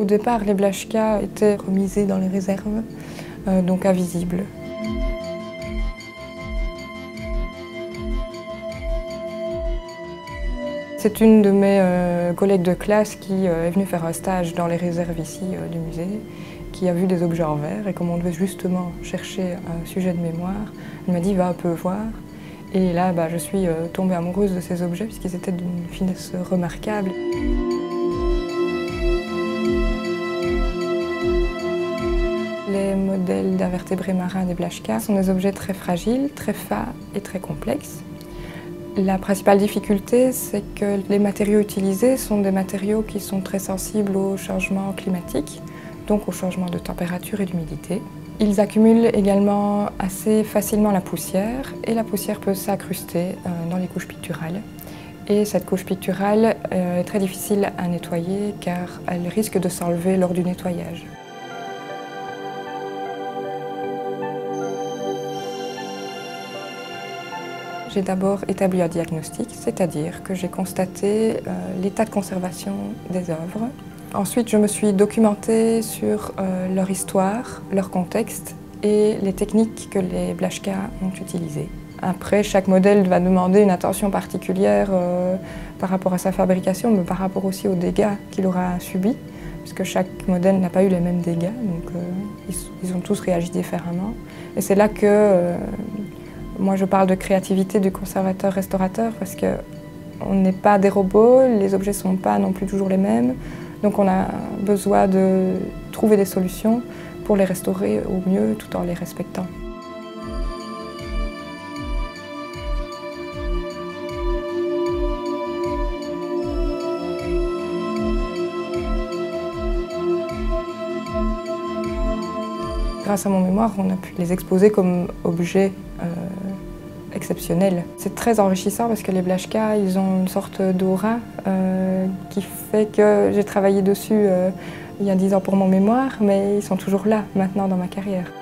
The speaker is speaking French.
départ, les Blaschka étaient remisés dans les réserves, donc invisibles. C'est une de mes collègues de classe qui est venue faire un stage dans les réserves ici du musée, qui a vu des objets en verre et comme on devait justement chercher un sujet de mémoire, elle m'a dit va un peu voir. Et là, je suis tombée amoureuse de ces objets puisqu'ils étaient d'une finesse remarquable. Les modèles d'invertébrés marins des Blaschka sont des objets très fragiles, très fins et très complexes. La principale difficulté, c'est que les matériaux utilisés sont des matériaux qui sont très sensibles aux changements climatiques, donc au changement de température et d'humidité. Ils accumulent également assez facilement la poussière et la poussière peut s'incruster dans les couches picturales. Et cette couche picturale est très difficile à nettoyer car elle risque de s'enlever lors du nettoyage. J'ai d'abord établi un diagnostic, c'est-à-dire que j'ai constaté l'état de conservation des œuvres. Ensuite, je me suis documentée sur leur histoire, leur contexte et les techniques que les Blaschka ont utilisées. Après, chaque modèle va demander une attention particulière par rapport à sa fabrication, mais par rapport aussi aux dégâts qu'il aura subis, puisque chaque modèle n'a pas eu les mêmes dégâts, donc ils ont tous réagi différemment. Et c'est là que moi, je parle de créativité du conservateur-restaurateur parce qu'on n'est pas des robots, les objets ne sont pas non plus toujours les mêmes. Donc on a besoin de trouver des solutions pour les restaurer au mieux tout en les respectant. Grâce à mon mémoire, on a pu les exposer comme objets exceptionnels. C'est très enrichissant parce que les Blaschka, ils ont une sorte d'aura qui fait que j'ai travaillé dessus il y a 10 ans pour mon mémoire, mais ils sont toujours là maintenant dans ma carrière.